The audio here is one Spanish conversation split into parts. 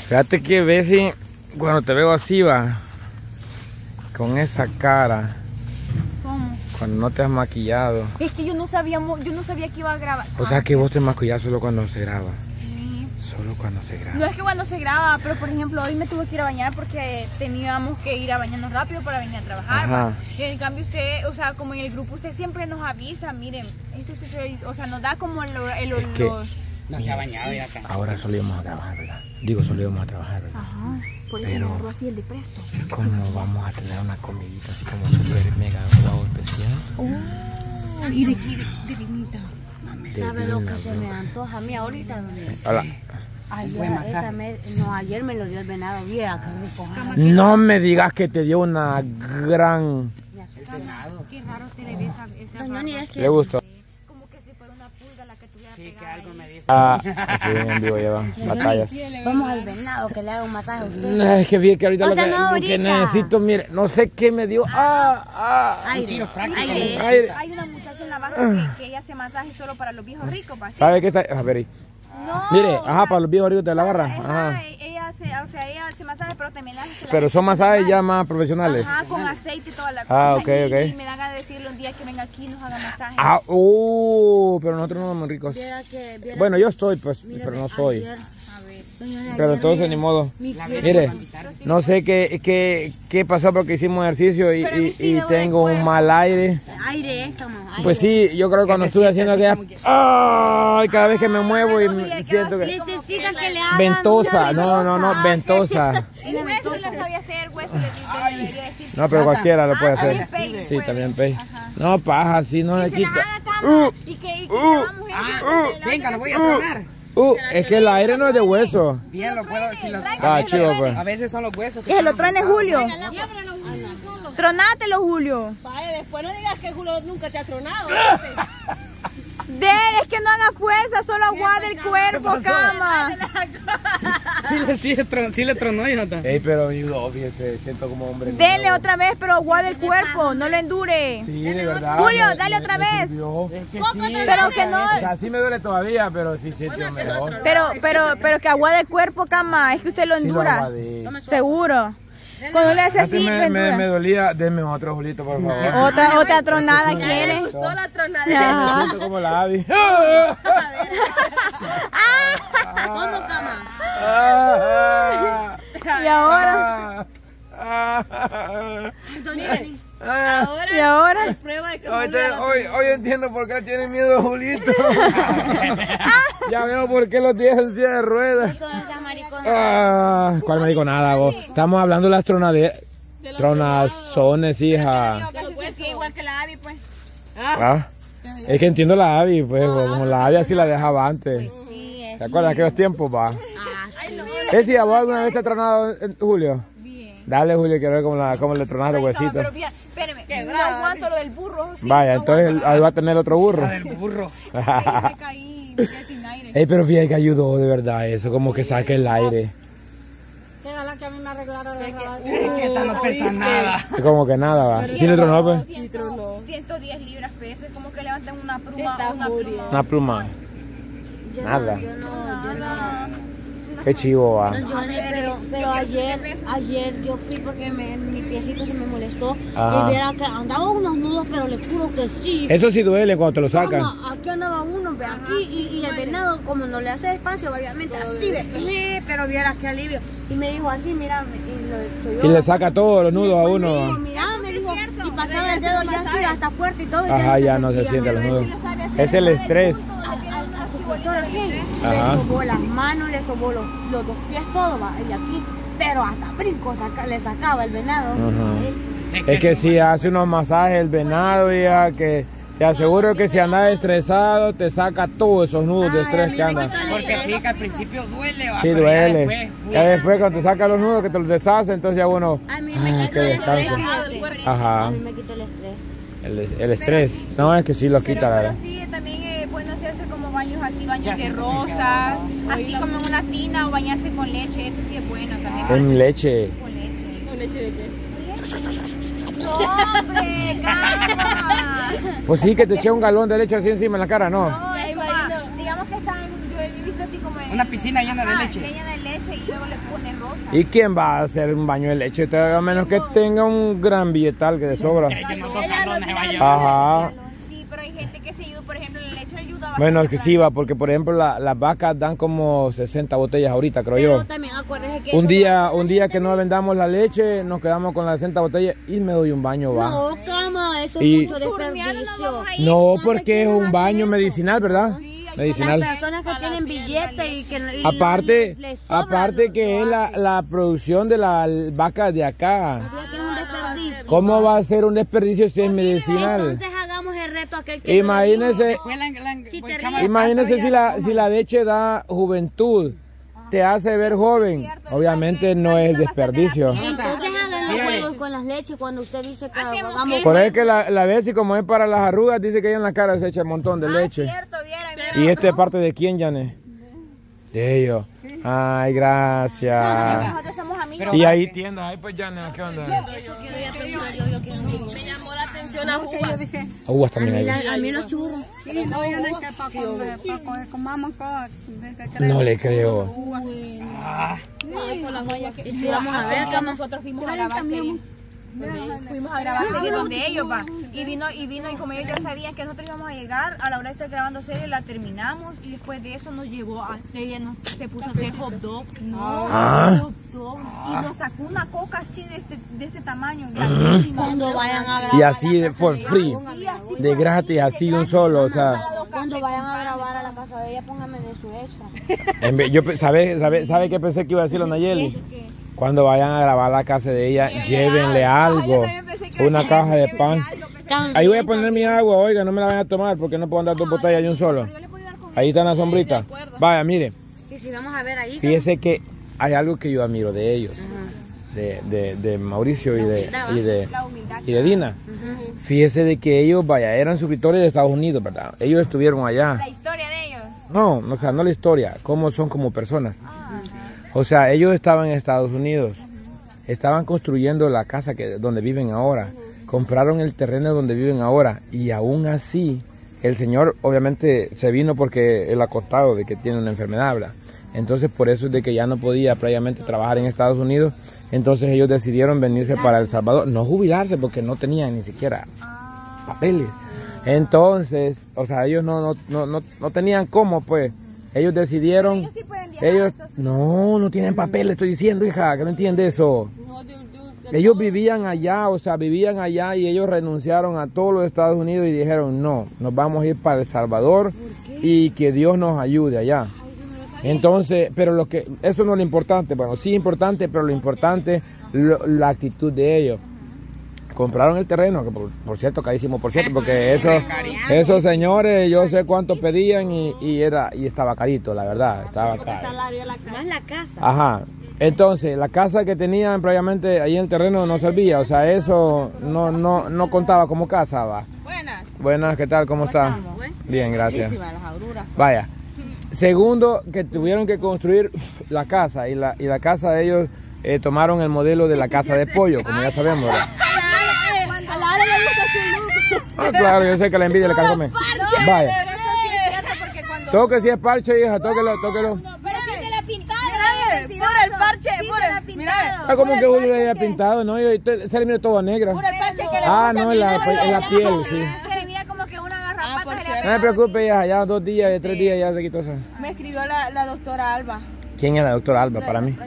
Fíjate que Bessie, cuando te veo así, va, con esa cara. ¿Cómo? Cuando no te has maquillado. Es que yo no sabía que iba a grabar. O sea que vos te maquillas solo cuando se graba. Sí. Solo cuando se graba. No es que cuando se graba, pero por ejemplo hoy me tuve que ir a bañar porque teníamos que ir a bañarnos rápido para venir a trabajar. Ajá. Y en cambio usted, o sea, como en el grupo usted siempre nos avisa, miren, o sea, nos da como No se ha bañado ya acá. Ahora solo íbamos a trabajar, ¿verdad? Digo, solo íbamos a trabajar, ¿verdad? Ajá, por eso Pero me agarró así el de presto. ¿cómo vamos a tener una comidita así como súper mega guau especial? Y de vinita. ¿Sabe lo que se me antoja a mí ahorita? Hola. Ayer me lo dio el venado, viera qué rico. No me digas que te dio una gran... Qué raro se le ve esa Doña Ni, es que ¿Le gustó? como que si fuera una pulga la que tuviera Sí, que pegada algo ahí. me dice. Así en vivo llevan batallas. vamos al venado que le haga un masaje a usted. No, es que vi que ahorita O lo sea, que, no lo que ahorita. necesito, mire, no sé qué me dio. Aire, aire. Aire. Hay una muchacha en la barra que ella hace masaje solo para los viejos ricos, ¿pa? ¿Sabe qué está? A ver ahí. No, Mire, o ajá, sea, para los viejos ricos de la barra. Ajá, Ajá. ella hace masaje, pero también hace Pero son masajes ya más profesionales. Ajá, con aceite y toda la cosa. Ah, ok, y, ok. y me dan a decirle un día que venga aquí y nos haga masaje. Pero nosotros no somos ricos. Viera Bueno, yo estoy, pues, mira, pero no soy. ayer, doña Ni, Pero ayer entonces ni modo. mi pie- Mire, no sé qué pasó porque hicimos ejercicio y tengo un mal aire. aire estamos. Pues sí, yo creo que cuando estuve haciendo aquella... ¡Ay! Cada vez que me muevo y me siento que... Necesita que le hagan Ventosa, una no, ventosa. El hueso le sabía hacer, hueso le debería decir. No, pero cualquiera lo puede hacer. Pey, Sí, pues. también pey. No, paja, sí, no le Que se la quita. haga cama y que lavamos eso. Venga, lo voy a tronar. Es que el aire no es de hueso. Bien, lo puedo decir. Chido, pues. A veces son los huesos. Que se lo truene Julio. Tronátelo, Julio. Vaya, después no digas que Julio nunca te ha tronado. Es que no haga fuerza, solo aguade el cuerpo, cama. Sí le tronó, Jonathan. Ey, pero ayudó, fíjese, siento como hombre. Dele otra vez, pero aguade el cuerpo, no le endure. Sí, de verdad. Julio, dale otra vez. Pero que no, O sea, sí me duele todavía, pero sí siento mejor. pero que aguade el cuerpo, cama, es que usted lo Sí lo endura. aguadé. Seguro. Cuando le hace así, lo me endura. dolía. Denme otro, Julito, por favor. Otra tronada quiere. Sola tronada. Me Ajá. siento como la Abby. ¿Cómo, cama? Y ahora, Doña Ni, y ahora. Prueba de que Hoy entiendo por qué tiene miedo Julito. Ya veo por qué lo tiene en silla de ruedas. con esa maricona. ¿Cuál mariconada vos? Estamos hablando de las tronazones, hija. Igual que la Abby, pues. Es que entiendo la Abby, pues, como la Abby así la dejaba antes. Sí, ¿Te acuerdas de aquellos tiempos, va? ¿A vos alguna vez te has tronado, Julio? bien. Dale, Julio, quiero ver cómo le tronas los No, huesitos. pero bien, espéreme, no aguanto lo del burro. Sí, Vaya, no entonces ahí va a tener otro burro. El burro. aguanto. Me caí, me quedé sin aire. Ey, pero fíjate que ayudó de verdad eso, como que saque el aire. Déjala que a mí me arreglara de Que esta no pesa nada. Es como que nada, va. ¿Sí le tronó, pues? 110 libras peso, es como que levantan una pluma, Una pluma. Nada. Yo no. Qué chivo, va. Pero ayer yo fui porque mi piecito se me molestó. Ajá. Y viera que andaba unos nudos, pero le juro que sí. Eso sí duele cuando te lo sacan. Como aquí andaba uno, ve aquí, y el venado, como no le hace espacio, obviamente así, ve, pero viera qué alivio. Y me dijo así, mira, Y le saca todos los nudos a uno. Mira, me dijo, y pasaba el dedo ya así, hasta fuerte y todo. Ajá, ya no se siente los nudos. Es el estrés. Le Ajá. sobó las manos, le sobó los dos pies, todo, va, y aquí. Pero hasta brinco le sacaba el venado. Ajá. Es que si hace unos masajes el venado, ya que te aseguro que si andas estresado te saca todos esos nudos de estrés que andas. Porque sí, que al principio duele. Sí, pero ya duele. después, Ya después cuando te saca los nudos que te los deshace, entonces ya uno... A mí me que quitó el estrés. descanse. Ajá. A mí me quitó el estrés. El estrés. No, es que sí lo quita, la Pero verdad. sí, también es bueno hacerse como baños así, baños de rosas, así como en una tina o bañarse con leche, eso sí es bueno también. Con leche. Con leche. ¿Con leche de qué? No, hombre, calma. Pues sí, que te eché un galón de leche así encima en la cara, ¿no? No, es como, digamos que está en, yo he visto así como en Una piscina llena de leche. Llena de leche leche y luego le ponen rosa. ¿Y quién va a hacer un baño de leche? A menos que tenga un gran billetal que de sobra. Ajá. Sí, pero hay gente que se ayuda, por ejemplo, la leche ayuda. Bueno, es que sí va, porque por ejemplo las vacas dan como 60 botellas ahorita, creo yo. Pero también acuérdense que Un día que no vendamos la leche, nos quedamos con las 60 botellas y me doy un baño, va. no, ¿cómo? Eso Y- es mucho desperdicio. No, porque es un baño medicinal, ¿verdad? Medicinal. Las personas que tienen billetes y que y Aparte, les sobra, aparte que es la producción de las vacas de acá. ¿sabía que es un desperdicio? ¿Cómo va a ser un desperdicio si es medicinal? Entonces hagamos el reto aquel que Imagínese, Si te imagínese si la leche da juventud, te hace ver joven. Obviamente no es desperdicio. entonces hagan los juegos con las leches cuando usted dice que hagamos Por eso es que la Bessie, como es para las arrugas, dice que ella en la cara se echa un montón de leche. Cierto, viera, ¿Y este es parte de quién, Janet? De ellos. Ay, gracias. nosotros somos amigos. Y ahí tiendas, ahí pues Janet, ¿qué onda? Me llamó la atención a Juba. Uvas también hay. a mí los churros. No le creo. Y vamos a ver Que nosotros fuimos a grabar serie. Fuimos a grabar serie donde ellos va. Y vino y como ellos ya sabían que nosotros íbamos a llegar, a la hora de estar grabando serie la terminamos y después de eso nos llevó a ella se puso a hacer hot dog. Hot dog. Y nos sacó una coca así de este tamaño, grandísima. cuando vayan a grabar. Y así de for free, de gratis, así de un solo, o sea. Cuando vayan a grabar a la casa de ella, póngame de su extra. Yo ¿sabe qué pensé que iba a decir la Nayeli? Cuando vayan a grabar la casa de ella, llévenle algo, una caja de pan. Ahí voy a poner mi agua, oiga, no me la vayan a tomar porque no puedo andar 2 botellas de un solo. Ahí está en la sombrita. Vaya, mire, Y si vamos a ver ahí. fíjese que hay algo que yo admiro de ellos, de Mauricio y de Dina. Fíjese de que ellos, vaya, eran suscriptores de Estados Unidos, ¿verdad? Ellos estuvieron allá. La historia de ellos. No, o sea, no la historia, cómo son como personas. O sea, ellos estaban en Estados Unidos, estaban construyendo la casa donde viven ahora, compraron el terreno donde viven ahora y aún así el señor obviamente se vino porque él acostado de que tiene una enfermedad, ¿verdad? Entonces por eso es de que ya no podía previamente trabajar en Estados Unidos, entonces ellos decidieron venirse para El Salvador, no jubilarse porque no tenían ni siquiera papeles. Entonces, o sea, ellos no tenían cómo, pues. Ellos decidieron, Ellos sí pueden viajar. no tienen papel, estoy diciendo, hija, que no entiende eso. Ellos vivían allá, o sea, vivían allá y ellos renunciaron a todos los Estados Unidos y dijeron, no, nos vamos a ir para El Salvador y que Dios nos ayude allá. Entonces, pero eso no es lo importante, bueno, sí es importante, pero lo importante es la actitud de ellos. Compraron el terreno, que por cierto, carísimo, por cierto, porque esos señores, yo sé cuánto pedían y estaba carito, la verdad, estaba caro. Más la casa. Ajá, entonces, la casa que tenían previamente ahí en el terreno no servía, o sea, eso no contaba como casa, va. Buenas, ¿qué tal? ¿Cómo está? Bien, gracias. Vaya, segundo, que tuvieron que construir la casa, y la casa de ellos tomaron el modelo de la casa de pollo, como ya sabemos, ¿verdad? Ah, claro, yo sé que la envidia le cargome. Vaya. Toque si es parche, hija, tóquelo. Pero si se la pintaron. Puro el parche, puro. Mira. Ah, como que Julio le haya pintado, ¿no? Y se le mira todo negra. Puro el parche que le Ah, no, en la piel, sí. Se le mira como que una garrapata se le No me preocupe, hija, ya 2 días, 3 días ya se quitó eso. Me escribió la doctora Alba. ¿Quién es la doctora Alba para mí?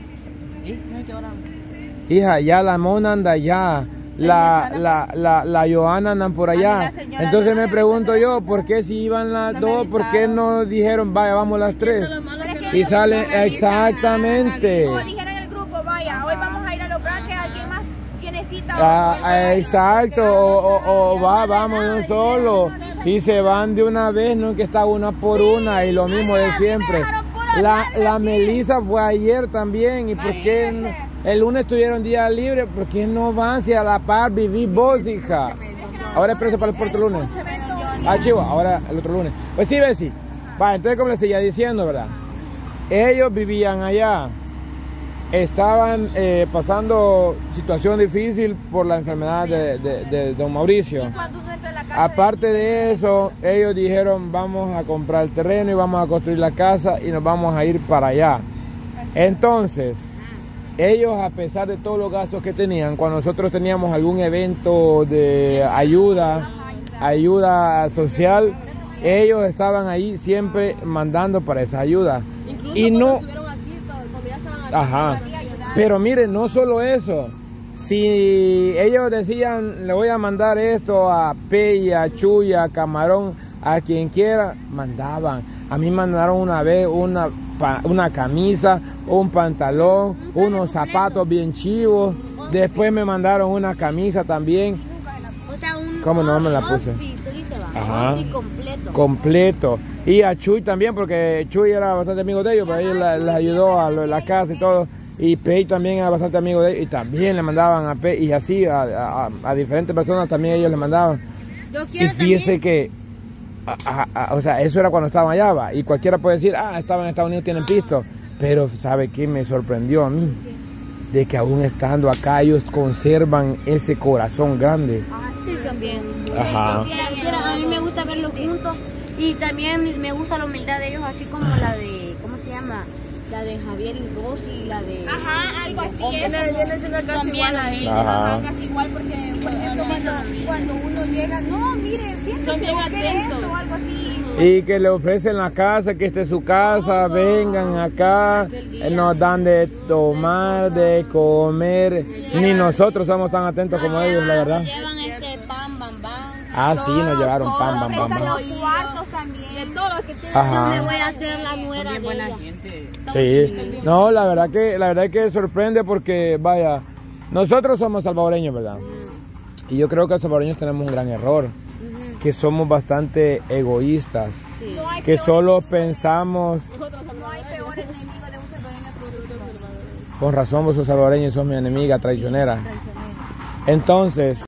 Hija, ya la Mona anda allá. La Joana andan por allá. Entonces me pregunto yo, ¿por qué si iban las dos? ¿Por qué no dijeron, vaya, vamos las 3? Y salen exactamente. Como dijeron en el grupo, vaya, hoy vamos a ir a los braques, alguien más tiene cita. Exacto, o vamos de un solo. Y se van de una vez, no es que está una por una, y lo mismo de siempre. La Melissa fue ayer también, ¿y por qué el lunes tuvieron día libre? ¿Por qué no van si a la par vivís vos, hija? Ahora es preso para el puerto lunes. Ah, chivo, ahora el otro lunes. Pues sí, Bessie. Va, entonces como les seguía diciendo, ¿verdad? Ellos vivían allá. Estaban pasando situación difícil por la enfermedad de don Mauricio. Aparte de eso, ellos dijeron, vamos a comprar el terreno y vamos a construir la casa y nos vamos a ir para allá. Entonces, ellos, a pesar de todos los gastos que tenían, cuando nosotros teníamos algún evento de ayuda social, ellos estaban ahí siempre mandando para esa ayuda. Incluso Y no, estuvieron aquí, cuando ya estaban aquí, ajá, pero miren, no solo eso. Si ellos decían, le voy a mandar esto a Pei, a Chuy, a Camarón, a quien quiera, mandaban. A mí mandaron una vez una camisa, un pantalón, unos zapatos bien chivos. Después me mandaron una camisa también. O sea, un ¿Cómo no me la puse? Ajá. outfit completo. Completo. Y a Chuy también, porque Chuy era bastante amigo de ellos, pero ella les ayudó a lo de la casa y todo. Y Pei también era bastante amigo de ellos y también le mandaban a Pei, y así a diferentes personas también ellos le mandaban. Yo Y quiero fíjese que, o sea, eso era cuando estaban allá, ¿va? Y cualquiera puede decir, estaban en Estados Unidos, tienen pisto. Pero, ¿sabe qué me sorprendió a mí? De que aún estando acá ellos conservan ese corazón grande. Sí, también. Ajá. A mí me gusta verlos juntos y también me gusta la humildad de ellos, así como la de, ¿cómo se llama? La de Javier y Rosy, la de... Ajá, algo así. viene siendo casi igual a ellos. Ajá. Casi igual porque, por ejemplo, cuando uno llega, no, mire, siéntese, Son bien o quiere atentos. esto o algo así. Y que le ofrecen la casa, que esta es su casa, vengan acá, nos dan de tomar, de comer. Ni nosotros somos tan atentos como ellos, la verdad. Llevan pan, bam, Sí, nos llevaron pan, bam, bam, bam. Los cuartos también. De todos los que tienen. Ajá. me voy a hacer la nuera de Buena ella. gente. Sí, no, la verdad que sorprende porque, vaya, nosotros somos salvadoreños, ¿verdad? Y yo creo que los salvadoreños tenemos un gran error, que somos bastante egoístas, que solo pensamos, No hay peor enemigo de un salvadoreño que un salvadoreño. con razón vos sos salvadoreño y sos mi enemiga traicionera. Entonces...